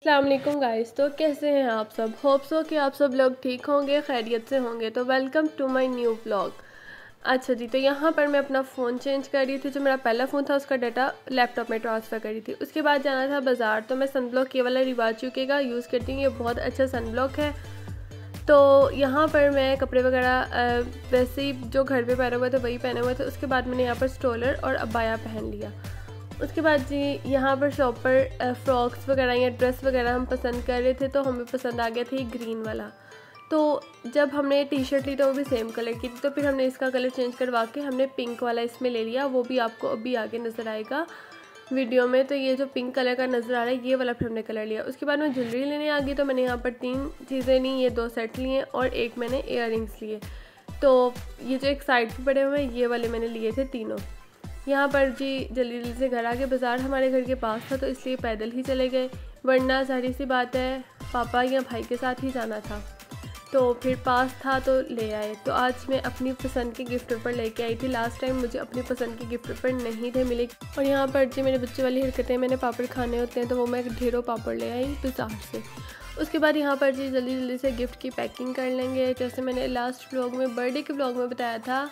अस्सलाम वालेकुम गाइस। तो कैसे हैं आप सब? होप सो कि आप सब लोग ठीक होंगे, खैरियत से होंगे। तो welcome to my new vlog. अच्छा जी, तो यहाँ पर मैं अपना फ़ोन चेंज कर रही थी। जो मेरा पहला फ़ोन था उसका डाटा लैपटॉप में ट्रांसफ़र करी थी। उसके बाद जाना था बाज़ार, तो मैं सनब्लॉक ये वाला रिवाज चुके का यूज़ करती हूँ। ये बहुत अच्छा सनब्लॉक है। तो यहाँ पर मैं कपड़े वगैरह वैसे ही जो घर पे पहने हुए थे वही पहने हुए थे। उसके बाद मैंने यहाँ पर स्टोलर और अबाया पहन लिया। उसके बाद जी यहाँ पर शॉप पर फ्रॉक्स वगैरह या ड्रेस वगैरह हम पसंद कर रहे थे, तो हमें पसंद आ गया था ग्रीन वाला। तो जब हमने टी शर्ट ली तो वो भी सेम कलर की थी, तो फिर हमने इसका कलर चेंज करवा के हमने पिंक वाला इसमें ले लिया। वो भी आपको अभी आगे नज़र आएगा वीडियो में। तो ये जो पिंक कलर का नज़र आ रहा है ये वाला फिर हमने कलर लिया। उसके बाद मैं ज्वेलरी लेने आ गई, तो मैंने यहाँ पर 3 चीज़ें ली। ये 2 सेट लिए और एक मैंने इयररिंग्स लिए। तो ये जो एक साइड पर पड़े हुए हैं ये वाले मैंने लिए थे तीनों। यहाँ पर जी जल्दी जल्दी से घर आ गए। बाज़ार हमारे घर के पास था तो इसलिए पैदल ही चले गए, वरना जाहिर सी बात है पापा या भाई के साथ ही जाना था। तो फिर पास था तो ले आए। तो आज मैं अपनी पसंद के गिफ्ट पेपर लेके आई थी। लास्ट टाइम मुझे अपनी पसंद के गिफ्ट पेपर नहीं थे मिले। और यहाँ पर जी मेरे बच्चे वाली हरकतें, मैंने पापड़ खाने होते हैं तो वो मैं ढेरों पापड़ ले आई बाज़ार से। उसके बाद यहाँ पर जी जल्दी जल्दी से गिफ्ट की पैकिंग कर लेंगे। जैसे मैंने लास्ट व्लॉग में, बर्थडे के व्लॉग में बताया था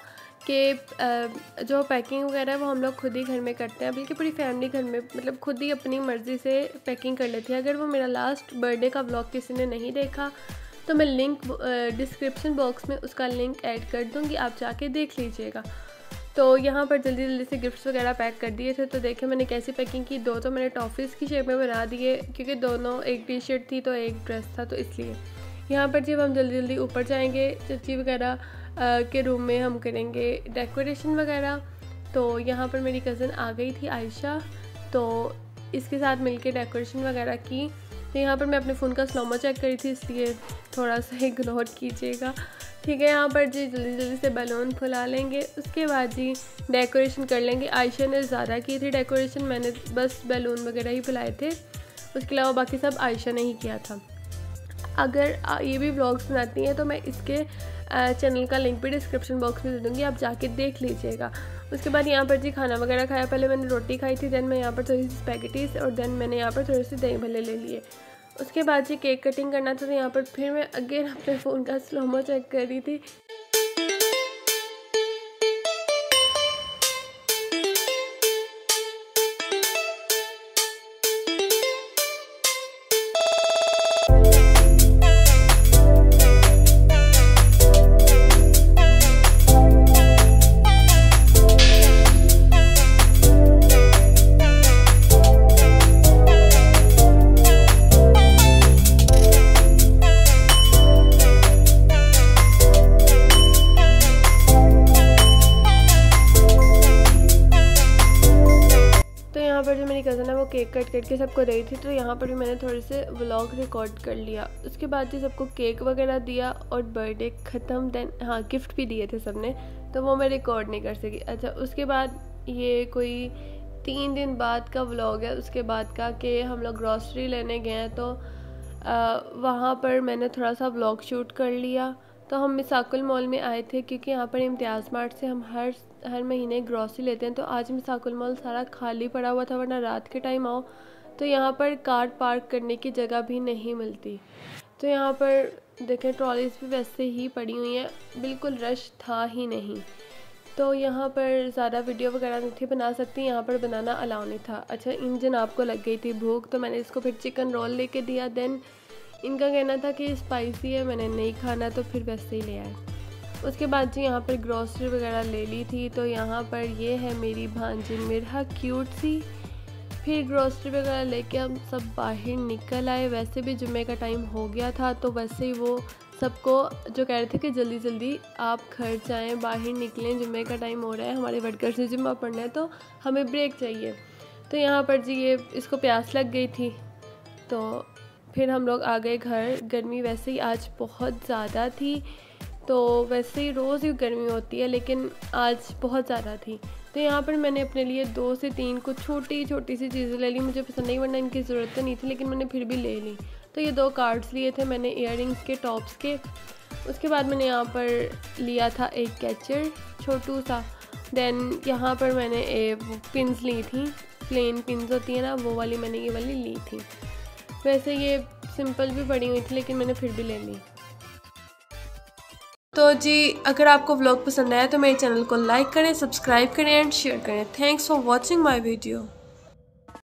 कि जो पैकिंग वगैरह है वो हम लोग खुद ही घर में करते हैं, बल्कि पूरी फैमिली घर में मतलब खुद ही अपनी मर्ज़ी से पैकिंग कर लेती है। अगर वो मेरा लास्ट बर्थडे का व्लॉग किसी ने नहीं देखा तो मैं लिंक डिस्क्रिप्शन बॉक्स में उसका लिंक ऐड कर दूँगी, आप जाके देख लीजिएगा। तो यहाँ पर जल्दी जल्दी से गिफ्ट्स वगैरह पैक कर दिए थे। तो देखें मैंने कैसी पैकिंग की। 2 तो मैंने टॉफ़ीज़ की शेप में बना दिए, क्योंकि दोनों एक टी शर्ट थी तो एक ड्रेस था, तो इसलिए। यहाँ पर जब हम जल्दी जल्दी ऊपर जाएंगे चाची वगैरह के रूम में, हम करेंगे डेकोरेशन वगैरह। तो यहाँ पर मेरी कज़न आ गई थी आयशा, तो इसके साथ मिलके डेकोरेशन वगैरह की। तो यहाँ पर मैं अपने फ़ोन का स्लोमो चेक करी थी, इसलिए थोड़ा सा इग्नोर कीजिएगा, ठीक है। यहाँ पर जी जल्दी जल्दी से बैलून फुला लेंगे। उसके बाद जी डेकोरेशन कर लेंगे। आयशा ने ज़्यादा की थी डेकोरेशन, मैंने बस बैलून वगैरह ही फुलाए थे। उसके अलावा बाकी सब आयशा ने ही किया था। अगर ये भी व्लॉग्स बनाती हैं तो मैं इसके चैनल का लिंक भी डिस्क्रिप्शन बॉक्स में दे दूँगी, आप जाके देख लीजिएगा। उसके बाद यहाँ पर जी खाना वगैरह खाया। पहले मैंने रोटी खाई थी, देन मैं यहाँ पर थोड़ी सी स्पैगेटीज और देन मैंने यहाँ पर थोड़ी सी दही भल्ले ले लिए। उसके बाद जी केक कटिंग करना था, तो यहाँ पर फिर मैं अगेन अपने फ़ोन का स्लोमो चेक कर रही थी। यहाँ पर जो मेरी कज़न है वो केक कट करके सबको दे थी, तो यहाँ पर भी मैंने थोड़े से व्लॉग रिकॉर्ड कर लिया। उसके बाद जी सबको केक वगैरह दिया और बर्थडे ख़त्म। देन हाँ गिफ्ट भी दिए थे सबने, तो वो मैं रिकॉर्ड नहीं कर सकी। अच्छा उसके बाद ये कोई 3 दिन बाद का व्लॉग है उसके बाद का, कि हम लोग ग्रॉसरी लेने गए हैं, तो वहाँ पर मैंने थोड़ा सा व्लॉग शूट कर लिया। तो हम मिसाकुल मॉल में आए थे, क्योंकि यहाँ पर इम्तियाज़ मार्ट से हम हर महीने ग्रॉसरी लेते हैं। तो आज मिसाकुल मॉल सारा खाली पड़ा हुआ था, वरना रात के टाइम आओ तो यहाँ पर कार पार्क करने की जगह भी नहीं मिलती। तो यहाँ पर देखें ट्रॉलीज भी वैसे ही पड़ी हुई हैं, बिल्कुल रश था ही नहीं। तो यहाँ पर ज़्यादा वीडियो वगैरह नहीं थी बना सकती, यहाँ पर बनाना अलाउ नहीं था। अच्छा इन जनाब को लग गई थी भूख, तो मैंने इसको फिर चिकन रोल लेके दिया। देन इनका कहना था कि स्पाइसी है, मैंने नहीं खाना, तो फिर वैसे ही ले आए। उसके बाद जी यहाँ पर ग्रॉसरी वगैरह ले ली थी। तो यहाँ पर ये है मेरी भांजी मिर्हा क्यूट सी। फिर ग्रॉसरी वगैरह लेके हम सब बाहर निकल आए। वैसे भी जुम्मे का टाइम हो गया था, तो वैसे ही वो सबको जो कह रहे थे कि जल्दी जल्दी आप घर जाएं, बाहर निकलें, जुम्मे का टाइम हो रहा है, हमारे वर्कर से जुम्मा पढ़ना है तो हमें ब्रेक चाहिए। तो यहाँ पर जी ये इसको प्यास लग गई थी, तो फिर हम लोग आ गए घर। गर्मी वैसे ही आज बहुत ज़्यादा थी, तो वैसे ही रोज़ ही गर्मी होती है, लेकिन आज बहुत ज़्यादा थी। तो यहाँ पर मैंने अपने लिए 2 से 3 कुछ छोटी छोटी सी चीज़ें ले ली। मुझे पसंद नहीं, वरना इनकी ज़रूरत तो नहीं थी, लेकिन मैंने फिर भी ले ली। तो ये 2 कार्ड्स लिए थे मैंने इयररिंग्स के, टॉप्स के। उसके बाद मैंने यहाँ पर लिया था एक कैचर छोटू सा। देन यहाँ पर मैंने पिन्स ली थी, प्लेन पिन्स होती है ना, वो वाली मैंने ये वाली ली थी। वैसे ये सिंपल भी पड़ी हुई थी लेकिन मैंने फिर भी ले ली। तो जी अगर आपको व्लॉग पसंद आया तो मेरे चैनल को लाइक करें, सब्सक्राइब करें एंड शेयर करें। Thanks for watching my video.